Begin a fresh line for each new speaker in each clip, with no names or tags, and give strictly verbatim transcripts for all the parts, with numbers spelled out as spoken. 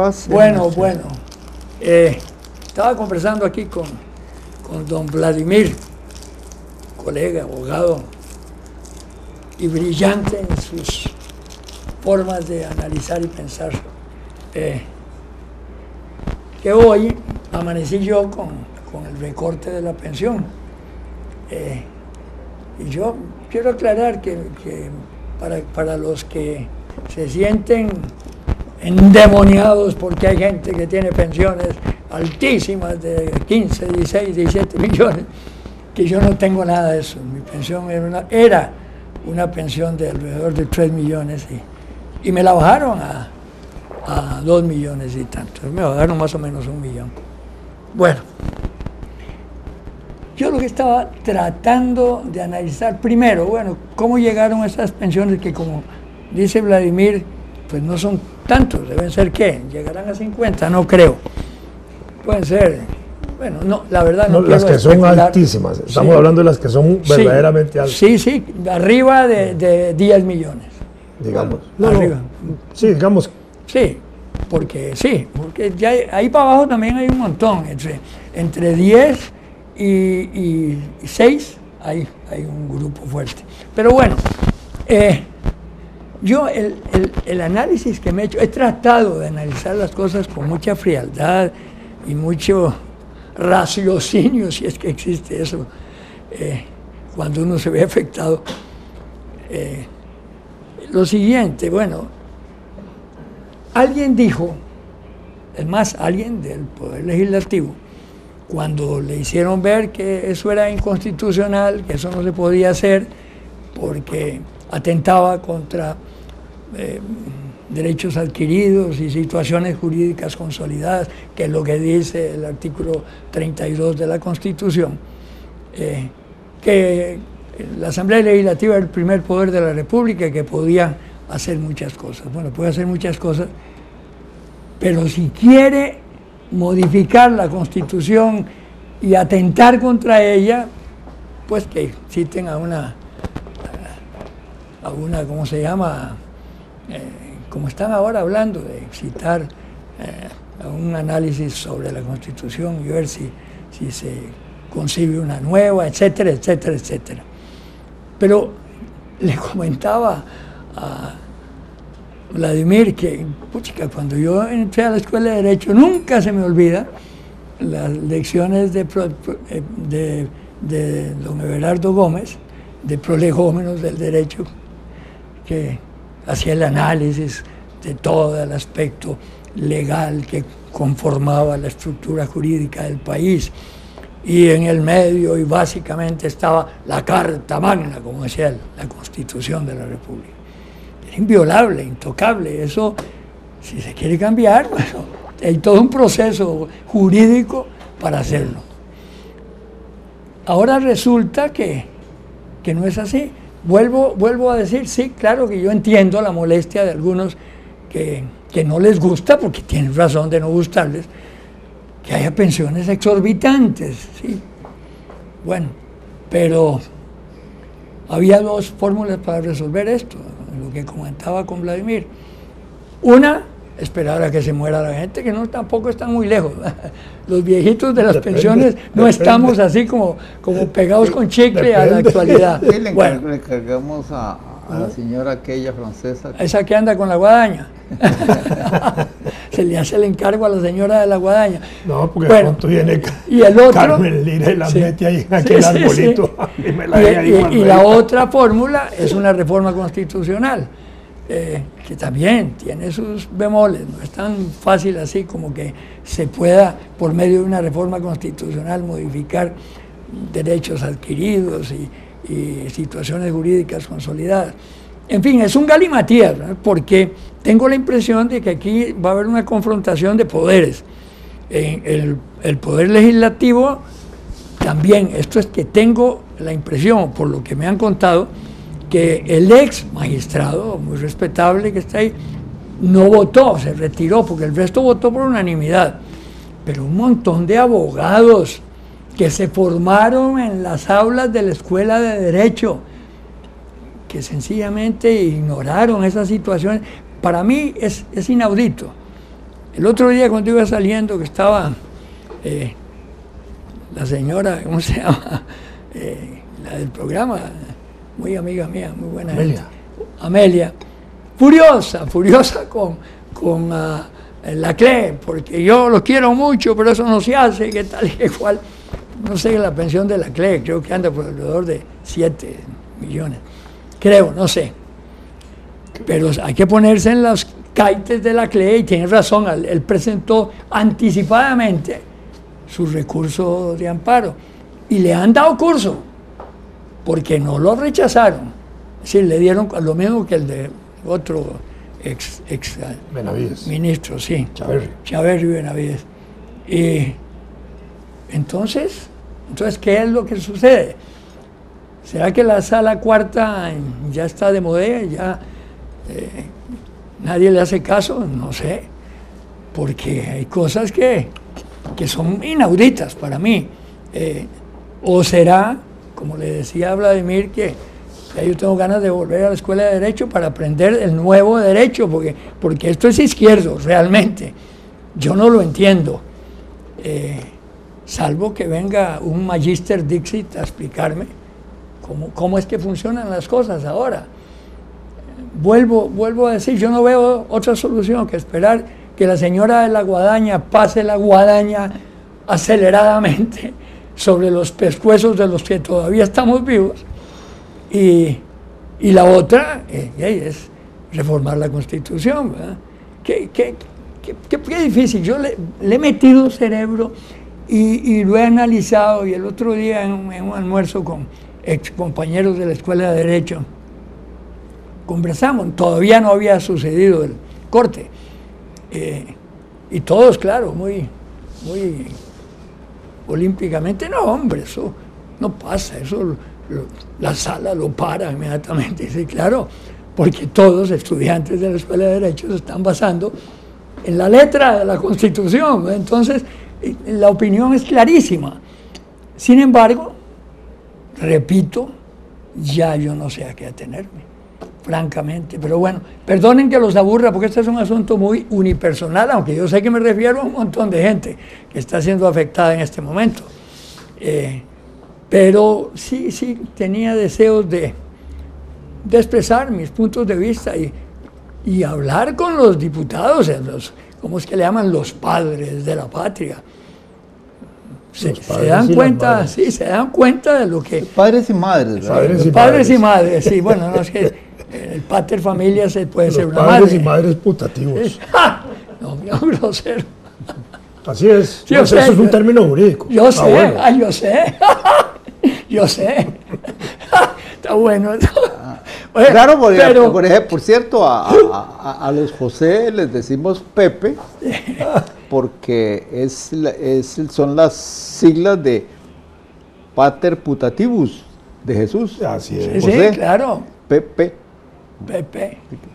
Paz.
Bueno, bueno. Eh, estaba conversando aquí con, con don Vladimir, colega, abogado, y brillante en sus formas de analizar y pensar. Eh, que hoy amanecí yo con, con el recorte de la pensión. Eh, y yo quiero aclarar que, que para, para los que se sienten endemoniados porque hay gente que tiene pensiones altísimas de quince, dieciséis, diecisiete millones, que yo no tengo nada de eso. Mi pensión era una, era una pensión de alrededor de tres millones y, y me la bajaron a, a dos millones y tanto. Me bajaron más o menos un millón. Bueno, yo lo que estaba tratando de analizar primero, bueno, cómo llegaron a esas pensiones que, como dice Vladimir, pues no son tantos, deben ser ¿qué? ¿Llegarán a cincuenta? No creo. Pueden ser, bueno, no, la verdad no,
no las que son altísimas, estamos sí. hablando de las que son verdaderamente
sí,
altas.
Sí, sí, arriba de, de diez millones.
Digamos.
Bueno, no, arriba.
No, sí, digamos.
Sí, porque sí, porque ya hay, ahí para abajo también hay un montón, entre, entre diez y, y, y seis hay, hay un grupo fuerte. Pero bueno, eh, yo el, el, el análisis que me he hecho, he tratado de analizar las cosas con mucha frialdad y mucho raciocinio, si es que existe eso, eh, cuando uno se ve afectado. Eh, lo siguiente, bueno, alguien dijo, es más, alguien del Poder Legislativo, cuando le hicieron ver que eso era inconstitucional, que eso no se podía hacer porque atentaba contra eh, derechos adquiridos y situaciones jurídicas consolidadas, que es lo que dice el artículo treinta y dos de la Constitución, eh, que la Asamblea Legislativa era el primer poder de la República y que podía hacer muchas cosas. Bueno, puede hacer muchas cosas, pero si quiere modificar la Constitución y atentar contra ella, pues que citen a una, a una, ¿cómo se llama?, eh, como están ahora hablando de citar eh, a un análisis sobre la Constitución y ver si, si se concibe una nueva, etcétera, etcétera, etcétera. Pero le comentaba a Vladimir que, puchica, cuando yo entré a la Escuela de Derecho, nunca se me olvida las lecciones de, de, de don Everardo Gómez, de prolegómenos del derecho, que hacía el análisis de todo el aspecto legal que conformaba la estructura jurídica del país, y en el medio y básicamente estaba la Carta Magna, como decía él, la Constitución de la República. Era inviolable, intocable. Eso, si se quiere cambiar, bueno, hay todo un proceso jurídico para hacerlo. Ahora resulta que, que no es así. Vuelvo, vuelvo a decir, sí, claro que yo entiendo la molestia de algunos que, que no les gusta, porque tienen razón de no gustarles, que haya pensiones exorbitantes, sí. Bueno, pero había dos fórmulas para resolver esto, lo que comentaba con Vladimir. Una, esperar a que se muera la gente, que no tampoco están muy lejos. Los viejitos de las depende, pensiones no depende. Estamos así como, como pegados con chicle depende. A la actualidad.
Sí, le,
bueno,
le cargamos a, a la señora aquella francesa. Que...
Esa que anda con la guadaña. Se le hace el encargo a la señora de la guadaña.
No, porque
bueno,
pronto viene
y el otro,
Carmen Lira y la sí, mete ahí en aquel sí, arbolito.
Sí, sí. Y, me la y, y, y la otra fórmula es una reforma constitucional, eh, que también tiene sus bemoles. No es tan fácil así como que se pueda, por medio de una reforma constitucional, modificar derechos adquiridos y, y situaciones jurídicas consolidadas. En fin, es un galimatías, ¿no? Porque tengo la impresión de que aquí va a haber una confrontación de poderes. En el, el poder legislativo también, esto es que tengo la impresión, por lo que me han contado, que el ex magistrado, muy respetable que está ahí, no votó, se retiró, porque el resto votó por unanimidad. Pero un montón de abogados que se formaron en las aulas de la Escuela de Derecho, que sencillamente ignoraron esas situaciones, para mí es, es inaudito El otro día cuando iba saliendo, que estaba eh, la señora, ¿cómo se llama? Eh, la del programa, muy amiga mía, muy buena
Amelia.
gente. Amelia. Furiosa, furiosa con, con uh, la C L E, porque yo lo quiero mucho, pero eso no se hace, que tal y que cual. No sé la pensión de la C L E, creo que anda por alrededor de siete millones. Creo, no sé. Pero hay que ponerse en los caites de la C L E y tiene razón, él presentó anticipadamente su recurso de amparo y le han dado curso porque no lo rechazaron. Es decir, le dieron lo mismo que el de otro ex, ex
Benavides.
ministro, sí.
Chaverri.
Chaverri Benavides. Y entonces, entonces, ¿qué es lo que sucede? ¿Será que la sala cuarta ya está de moda? Ya eh, nadie le hace caso, no sé, porque hay cosas que, que son inauditas para mí. Eh, o será, como le decía a Vladimir, que ya yo tengo ganas de volver a la escuela de Derecho para aprender el nuevo derecho, porque, porque esto es izquierdo, realmente. Yo no lo entiendo, eh, salvo que venga un Magister Dixit a explicarme cómo, cómo es que funcionan las cosas ahora. Vuelvo, vuelvo a decir, yo no veo otra solución que esperar que la señora de la guadaña pase la guadaña aceleradamente sobre los pescuezos de los que todavía estamos vivos, y, y la otra eh, es reformar la Constitución, ¿verdad? Qué, qué, qué, qué, qué difícil. Yo le, le he metido cerebro y, y lo he analizado, y el otro día en un, en un almuerzo con ex compañeros de la Escuela de Derecho conversamos, todavía no había sucedido el corte, eh, y todos, claro, muy, muy olímpicamente, no, hombre, eso no pasa, eso lo, lo, la sala lo para inmediatamente. Dice, claro, porque todos estudiantes de la Escuela de Derecho se están basando en la letra de la Constitución, ¿no? Entonces la opinión es clarísima. Sin embargo, repito, ya yo no sé a qué atenerme, francamente, pero bueno, perdonen que los aburra, porque este es un asunto muy unipersonal, aunque yo sé que me refiero a un montón de gente que está siendo afectada en este momento. Eh, pero sí, sí, tenía deseos de, de expresar mis puntos de vista y, y hablar con los diputados, los, ¿cómo es que le llaman? Los padres de la patria. Se, se dan cuenta, sí, se dan cuenta de lo que...
Padres y madres, ¿verdad?
Padres, y, padres y madres, sí, bueno, no es que el pater familia se puede
los
ser una
padres
madre.
y madres putativos.
No, no, grosero.
Así es,
Sí,
no,
sé,
eso es un
yo,
término jurídico.
Yo
ah,
sé,
bueno.
ah, yo sé, yo sé. Está bueno.
Oye, claro, por,
pero,
por, ejemplo, por cierto, a, a, a, a los José les decimos Pepe, porque es, es, son las siglas de Pater Putativus, de Jesús.
Así es.
Sí,
José,
sí, claro.
Pepe.
Pepe.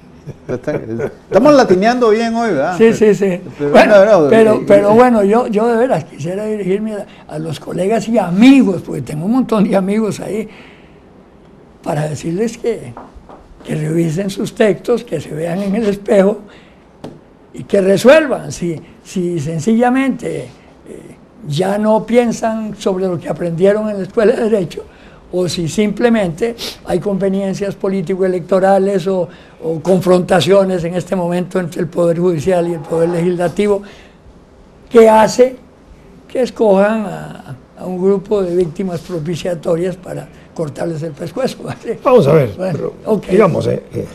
Estamos latineando bien hoy, ¿verdad?
Sí, sí, sí.
Pero,
bueno,
no, no,
pero,
eh,
pero bueno, yo, yo de veras quisiera dirigirme a, a los colegas y amigos, porque tengo un montón de amigos ahí, para decirles que, que revisen sus textos, que se vean en el espejo y que resuelvan. Si, si sencillamente eh, ya no piensan sobre lo que aprendieron en la Escuela de Derecho, o si simplemente hay conveniencias político-electorales o, o confrontaciones en este momento entre el Poder Judicial y el Poder Legislativo, que hace que escojan a, a un grupo de víctimas propiciatorias para cortarles el pescuezo.
Vamos a ver,
Bueno,
pero,
okay.
digamos, eh, eh,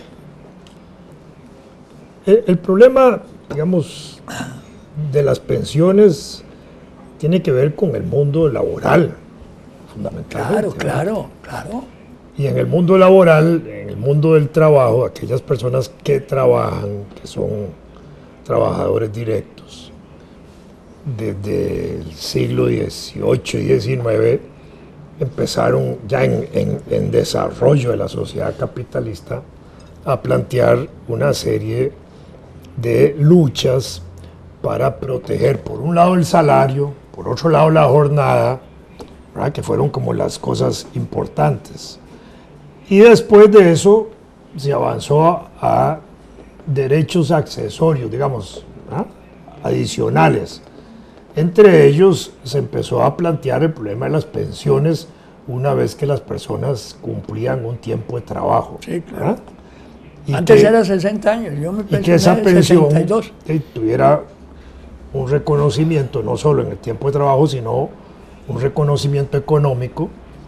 el, el problema, digamos, de las pensiones tiene que ver con el mundo laboral, fundamentalmente.
Claro,
¿verdad?
claro, claro.
Y en el mundo laboral, en el mundo del trabajo, aquellas personas que trabajan, que son trabajadores directos, desde el siglo dieciocho y diecinueve, empezaron ya en, en, en desarrollo de la sociedad capitalista a plantear una serie de luchas para proteger, por un lado, el salario, por otro lado, la jornada, ¿verdad? Que fueron como las cosas importantes. Y después de eso se avanzó a, a derechos accesorios, digamos, ¿verdad? adicionales. Entre ellos se empezó a plantear el problema de las pensiones una vez que las personas cumplían un tiempo de trabajo.
Sí, claro. Y antes que, era sesenta años, yo me pensioné y que esa pensión sesenta y dos.
Que tuviera un reconocimiento no solo en el tiempo de trabajo, sino un reconocimiento económico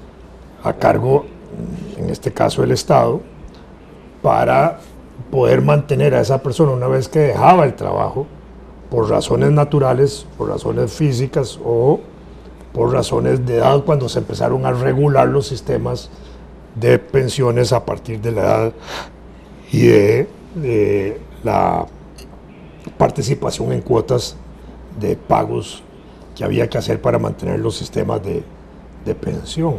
a cargo, en este caso, del Estado, para poder mantener a esa persona una vez que dejaba el trabajo, por razones naturales, por razones físicas o por razones de edad, cuando se empezaron a regular los sistemas de pensiones a partir de la edad y de, de la participación en cuotas de pagos que había que hacer para mantener los sistemas de, de pensión.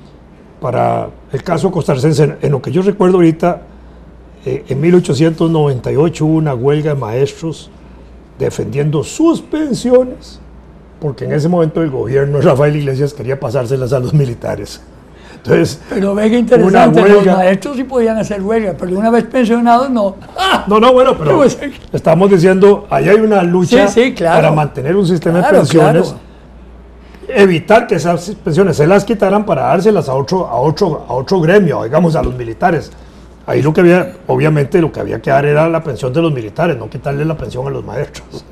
Para el caso costarricense, en, en lo que yo recuerdo ahorita, eh, en mil ochocientos noventa y ocho hubo una huelga de maestros defendiendo sus pensiones, porque en ese momento el gobierno de Rafael Iglesias quería pasárselas a los militares. Entonces,
pero ve que interesante, huelga, los maestros sí podían hacer huelga, pero una vez pensionados no.
¡Ah! No, no, bueno, pero estamos diciendo, ahí hay una lucha
sí, sí, claro,
para mantener un sistema
claro,
de pensiones,
claro.
Evitar que esas pensiones se las quitaran para dárselas a otro, a otro, a otro gremio, digamos a los militares. Ahí lo que había, obviamente lo que había que dar era la pensión de los militares, no quitarle la pensión a los maestros.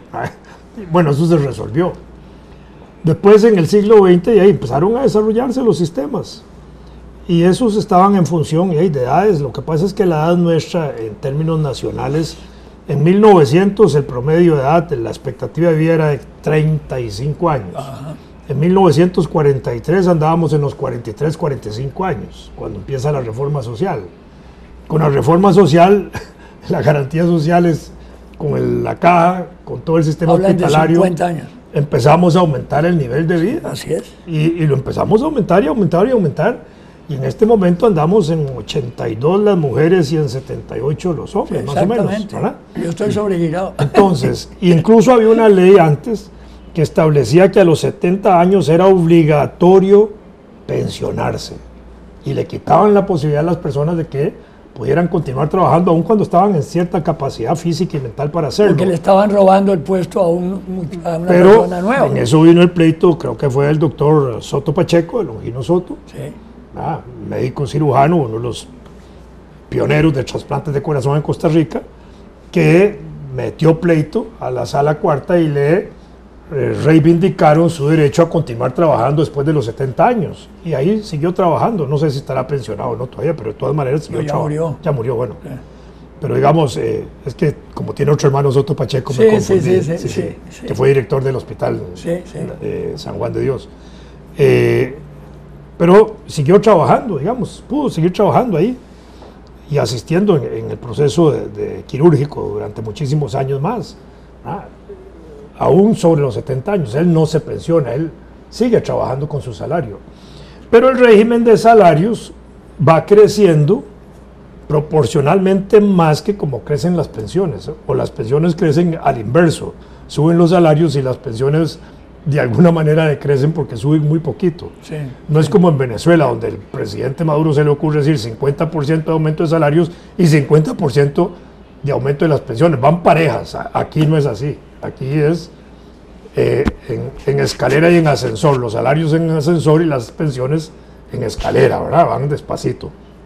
Bueno, eso se resolvió. Después, en el siglo veinte, ya empezaron a desarrollarse los sistemas. Y esos estaban en función de edades. Lo que pasa es que la edad nuestra, en términos nacionales, en mil novecientos el promedio de edad, la expectativa de vida era de treinta y cinco años. Ajá. En mil novecientos cuarenta y tres andábamos en los cuarenta y tres, cuarenta y cinco años, cuando empieza la reforma social. Con la reforma social, las garantías sociales, con el, la caja, con todo el sistema
Hablan
hospitalario,
de cincuenta años.
Empezamos a aumentar el nivel de vida.
Así es.
Y, y lo empezamos a aumentar y aumentar y aumentar. Y en este momento andamos en ochenta y dos las mujeres y en setenta y ocho los hombres,
sí,
más o menos, ¿verdad?
Yo estoy sobregirado.
Entonces, incluso había una ley antes que establecía que a los setenta años era obligatorio pensionarse. Y le quitaban la posibilidad a las personas de que pudieran continuar trabajando aun cuando estaban en cierta capacidad física y mental para hacerlo.
Porque le estaban robando el puesto a, un, a una
Pero
persona nueva.
En eso vino el pleito, creo que fue el doctor Soto Pacheco, el Longino Soto,
sí.
ah, médico cirujano, uno de los pioneros de trasplantes de corazón en Costa Rica, que metió pleito a la sala cuarta y le eh, reivindicaron su derecho a continuar trabajando después de los setenta años. Y ahí siguió trabajando, no sé si estará pensionado o no todavía, pero de todas maneras siguió
no, ya
trabajando.
murió.
Ya murió, bueno.
Sí.
Pero digamos, eh, es que como tiene otro hermano Soto Pacheco,
sí,
me confundí,
sí, sí,
sí,
sí,
sí,
sí.
que fue director del hospital
sí, sí.
Eh, San Juan de Dios. Eh, pero siguió trabajando, digamos, pudo seguir trabajando ahí y asistiendo en, en el proceso de, de quirúrgico durante muchísimos años más. Ah, aún sobre los setenta años, él no se pensiona, él sigue trabajando con su salario. Pero el régimen de salarios va creciendo proporcionalmente más que como crecen las pensiones, o las pensiones crecen al inverso, suben los salarios y las pensiones de alguna manera decrecen porque suben muy poquito.
Sí,
no
sí.
Es como en Venezuela, donde el presidente Maduro se le ocurre decir cincuenta por ciento de aumento de salarios y cincuenta por ciento de aumento de las pensiones, van parejas. Aquí no es así, aquí es eh, en, en escalera y en ascensor, los salarios en ascensor y las pensiones en escalera, ¿verdad? Van despacito.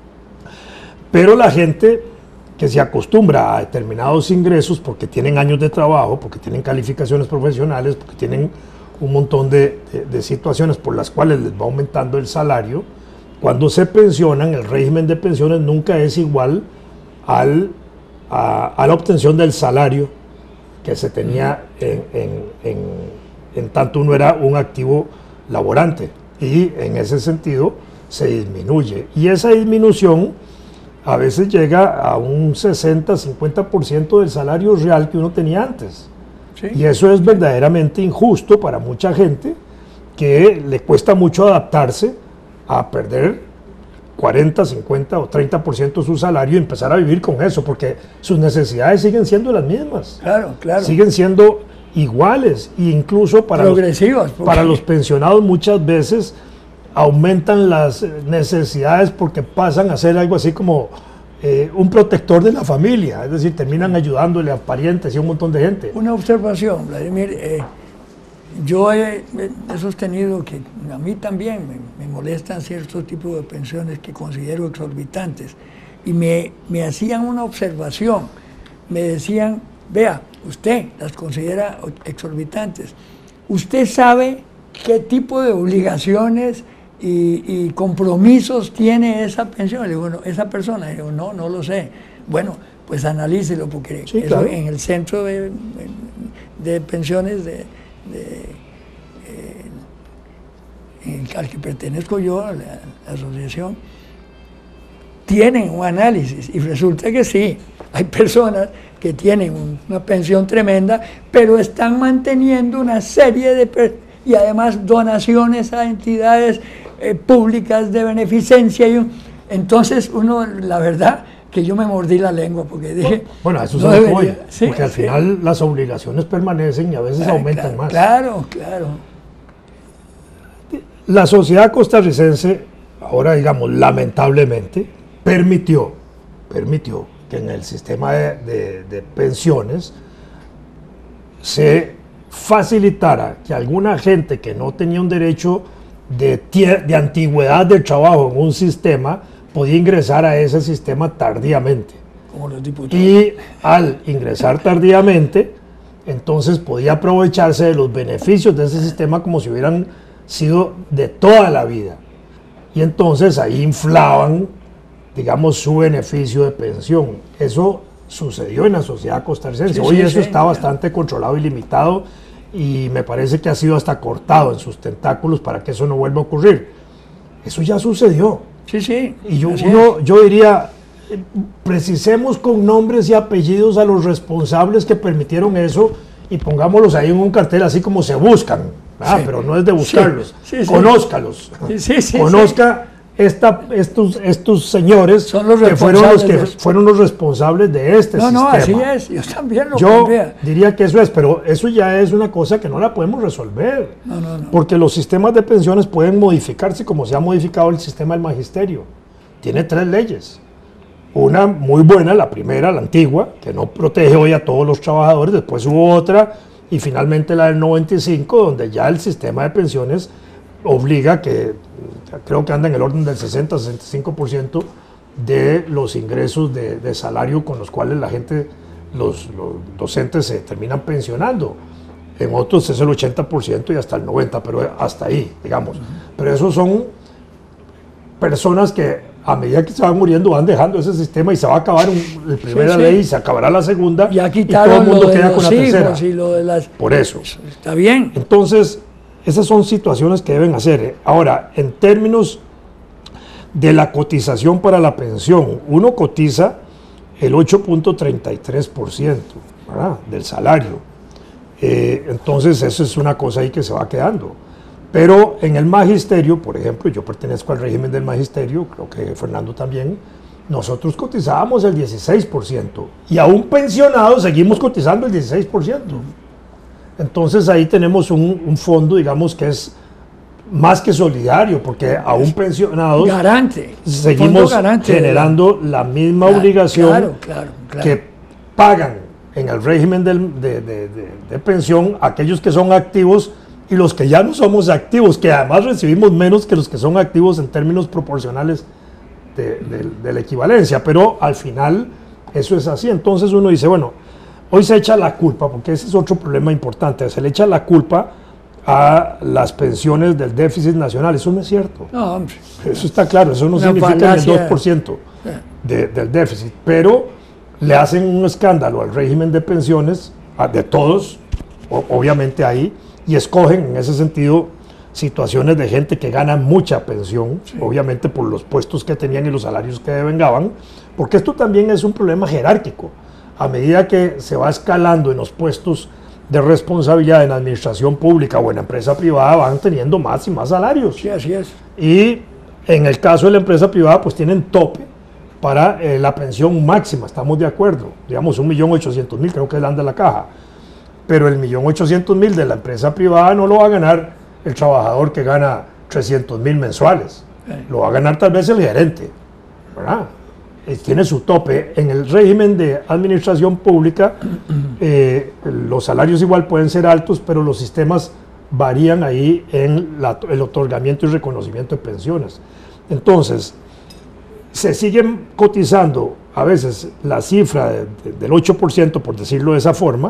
Pero la gente que se acostumbra a determinados ingresos porque tienen años de trabajo, porque tienen calificaciones profesionales, porque tienen un montón de, de, de situaciones por las cuales les va aumentando el salario, cuando se pensionan, el régimen de pensiones nunca es igual al, a, a la obtención del salario que se tenía en, en, en, en tanto uno era un activo laborante, y en ese sentido se disminuye. Y esa disminución a veces llega a un sesenta a cincuenta por ciento del salario real que uno tenía antes.
Sí.
Y eso es verdaderamente injusto para mucha gente que le cuesta mucho adaptarse a perder cuarenta, cincuenta o treinta por ciento de su salario y empezar a vivir con eso, porque sus necesidades siguen siendo las mismas.
Claro, claro.
Siguen siendo iguales, e incluso para
progresivas.
Los, para los pensionados muchas veces aumentan las necesidades porque pasan a ser algo así como, eh, un protector de la familia, es decir, terminan ayudándole a parientes y a un montón de gente.
Una observación, Vladimir, eh, yo he, he sostenido que a mí también me, me molestan ciertos tipos de pensiones que considero exorbitantes, y me, me hacían una observación, me decían, vea, usted las considera exorbitantes, usted sabe qué tipo de obligaciones y, y compromisos tiene esa pensión. Le digo, bueno, esa persona, le digo, no, no lo sé. Bueno, pues analícelo, porque
sí,
eso,
claro,
en el centro de, de pensiones de, de, eh, al que pertenezco yo, a la, la asociación, tienen un análisis, y resulta que sí, hay personas que tienen un, una pensión tremenda, pero están manteniendo una serie de, y además donaciones a entidades eh, públicas de beneficencia, y un, entonces uno, la verdad, que yo me mordí la lengua, porque dije...
Bueno, eso
no
se
debería,
voy,
sí,
porque al
sí.
final las obligaciones permanecen y a veces
Ah,
aumentan
claro,
más.
Claro, claro.
La sociedad costarricense, ahora digamos, lamentablemente, permitió, permitió que en el sistema de, de, de pensiones se facilitara que alguna gente que no tenía un derecho de, de antigüedad del trabajo en un sistema podía ingresar a ese sistema tardíamente.
Como los diputados.
Y al ingresar tardíamente, entonces podía aprovecharse de los beneficios de ese sistema como si hubieran sido de toda la vida. Y entonces ahí inflaban, digamos, su beneficio de pensión. Eso sucedió en la sociedad costarricense.
Sí,
Hoy
sí,
eso
sí,
está
ya.
bastante controlado y limitado, y me parece que ha sido hasta cortado en sus tentáculos para que eso no vuelva a ocurrir. Eso ya sucedió.
Sí, sí.
Y yo,
así
uno, yo diría, eh, precisemos con nombres y apellidos a los responsables que permitieron eso y pongámoslos ahí en un cartel, así como se buscan, ¿verdad?
Sí.
Pero no es de buscarlos,
Sí, sí, sí.
conózcalos,
Sí, sí, sí,
conozca esta, estos, estos señores
Son los
que fueron los
responsables
que
de eso.
fueron los responsables de este
No, no,
sistema.
así es. Yo también lo
Yo
cambié.
diría que eso es, pero eso ya es una cosa que no la podemos resolver.
No, no, no.
Porque los sistemas de pensiones pueden modificarse como se ha modificado el sistema del magisterio. Tiene tres leyes. Una muy buena, la primera, la antigua, que no protege hoy a todos los trabajadores. Después hubo otra, y finalmente la del noventa y cinco, donde ya el sistema de pensiones obliga que, creo que anda en el orden del sesenta a sesenta y cinco por ciento de los ingresos de, de salario con los cuales la gente, los, los docentes se terminan pensionando. En otros es el ochenta por ciento y hasta el noventa por ciento, pero hasta ahí, digamos. Pero esos son personas que a medida que se van muriendo van dejando ese sistema, y se va a acabar un, la primera
Sí, sí.
ley y se acabará la segunda,
Ya
y todo
quitaron
el mundo
lo de
queda con
los
la tercera.
hijos y lo de las...
Por eso.
Está bien.
Entonces, esas son situaciones que deben hacer. Ahora, en términos de la cotización para la pensión, uno cotiza el ocho punto treinta y tres por ciento, ¿verdad?, del salario. Eh, entonces, eso es una cosa ahí que se va quedando. Pero en el magisterio, por ejemplo, yo pertenezco al régimen del magisterio, creo que Fernando también, nosotros cotizábamos el dieciséis por ciento, y a un pensionado seguimos cotizando el dieciséis por ciento. Entonces ahí tenemos un, un fondo, digamos, que es más que solidario, porque a un pensionado
Garante.
seguimos
Fondo garante.
generando la misma
Claro,
obligación
claro, claro, claro.
que pagan en el régimen del- de, de- de- de pensión aquellos que son activos y los que ya no somos activos, que además recibimos menos que los que son activos en términos proporcionales de, de- de la equivalencia, pero al final eso es así. Entonces uno dice, bueno, hoy se echa la culpa, porque ese es otro problema importante, se le echa la culpa a las pensiones del déficit nacional. Eso no es cierto.
No, hombre.
Eso está claro, eso no
Una
significa ni el
falacia.
dos por ciento de- del déficit, pero le hacen un escándalo al régimen de pensiones, a- de todos, o- obviamente ahí, y escogen en ese sentido situaciones de gente que gana mucha pensión, obviamente por los puestos que tenían y los salarios que devengaban, porque esto también es un problema jerárquico. A medida que se va escalando en los puestos de responsabilidad en administración pública o en empresa privada, van teniendo más y más salarios.
Sí, así es.
Y en el caso de la empresa privada, pues tienen tope para eh, la pensión máxima, estamos de acuerdo. Digamos, un millón ochocientos mil, creo que es la anda la caja. Pero el millón ochocientos mil de la empresa privada no lo va a ganar el trabajador que gana trescientos mil mensuales.
Sí.
Lo va a ganar tal vez el gerente, ¿verdad? eh, tiene su tope. En el régimen de administración pública, eh, los salarios igual pueden ser altos, pero los sistemas varían ahí en la, el otorgamiento y reconocimiento de pensiones. Entonces, se siguen cotizando a veces la cifra de, de, del ocho por ciento, por decirlo de esa forma,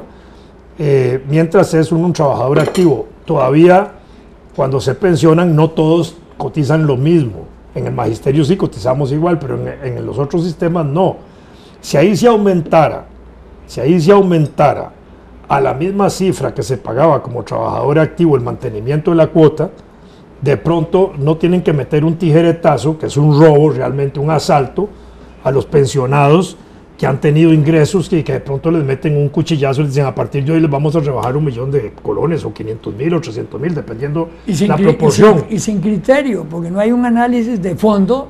eh, mientras es un, un trabajador activo. Todavía, cuando se pensionan, no todos cotizan lo mismo. En el magisterio sí cotizamos igual, pero en, en los otros sistemas no. Si ahí se aumentara, si ahí se aumentara a la misma cifra que se pagaba como trabajador activo el mantenimiento de la cuota, de pronto no tienen que meter un tijeretazo, que es un robo, realmente un asalto, a los pensionados que han tenido ingresos y que de pronto les meten un cuchillazo y les dicen a partir de hoy les vamos a rebajar un millón de colones o quinientos mil o trescientos mil, dependiendo de la proporción.
Y sin, y sin criterio, porque no hay un análisis de fondo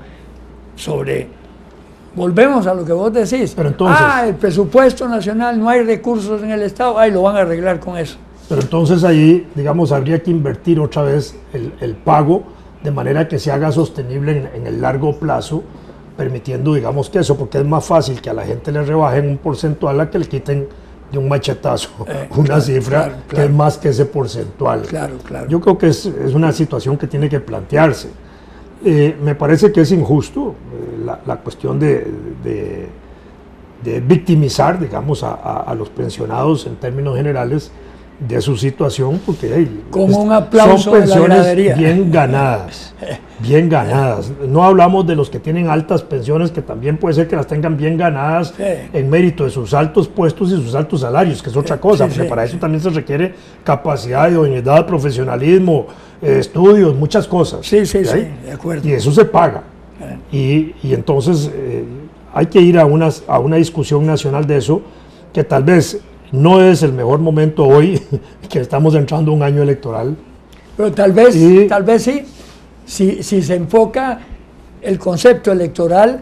sobre, volvemos a lo que vos decís,
pero entonces,
ah, el presupuesto nacional, no hay recursos en el Estado, ahí lo van a arreglar con eso.
Pero entonces ahí, digamos, habría que invertir otra vez el, el pago de manera que se haga sostenible en, en el largo plazo, permitiendo, digamos, que eso, porque es más fácil que a la gente le rebajen un porcentual a que le quiten de un machetazo eh, una claro, cifra claro, claro. que es más que ese porcentual.
Claro, claro.
Yo creo que es, es una situación que tiene que plantearse. Eh, me parece que es injusto eh, la, la cuestión de, de, de victimizar, digamos, a, a, a los pensionados en términos generales de su situación, porque hey,
como un aplauso
son pensiones
de la
bien ganadas, bien ganadas. No hablamos de los que tienen altas pensiones, que también puede ser que las tengan bien ganadas sí. en mérito de sus altos puestos y sus altos salarios, que es otra cosa, sí, porque sí, para eso sí. también se requiere capacidad, idoneidad, profesionalismo, eh, estudios, muchas cosas.
Sí, sí, ¿sí? sí, de acuerdo.
Y eso se paga. Y, y entonces eh, hay que ir a una, a una discusión nacional de eso, que tal vez no es el mejor momento hoy, que estamos entrando a un año electoral.
Pero tal vez, y, tal vez sí, si, si se enfoca el concepto electoral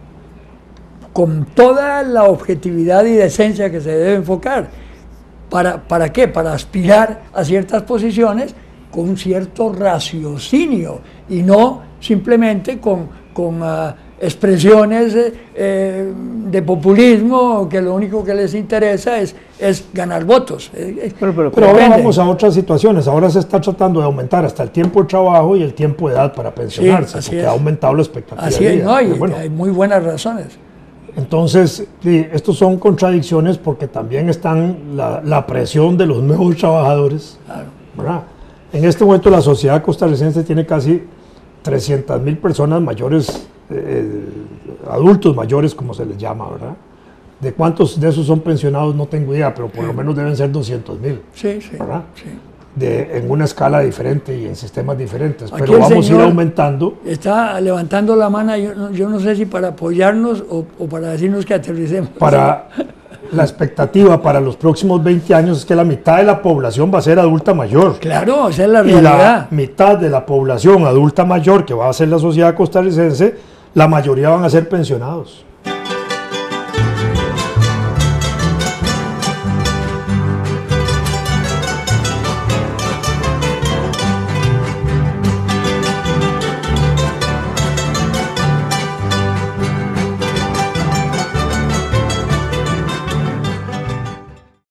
con toda la objetividad y decencia que se debe enfocar. ¿Para, para qué? Para aspirar a ciertas posiciones con un cierto raciocinio y no simplemente con, con uh, expresiones eh, de populismo que lo único que les interesa es, es ganar votos.
Pero, pero, pero ahora vamos a otras situaciones. Ahora se está tratando de aumentar hasta el tiempo de trabajo y el tiempo de edad para pensionarse, sí, porque es. ha aumentado la expectativa
así
de vida.
Es, no, y bueno, hay muy buenas razones.
Entonces, sí, estos son contradicciones porque también están la, la presión de los nuevos trabajadores.
Claro.
¿Verdad? En este momento la sociedad costarricense tiene casi trescientas mil personas mayores, eh, adultos mayores como se les llama, ¿verdad? De cuántos de esos son pensionados no tengo idea, pero por sí. lo menos deben ser doscientos mil,
sí, sí,
¿verdad?
Sí.
De, en una escala diferente y en sistemas diferentes, Aquí pero vamos a ir aumentando.
Está levantando la mano, yo no, yo no sé si para apoyarnos o, o para decirnos que aterricemos.
Para la expectativa para los próximos veinte años es que la mitad de la población va a ser adulta mayor.
Claro, esa es la
realidad. Y la mitad de la población adulta mayor que va a ser la sociedad costarricense, la mayoría van a ser pensionados.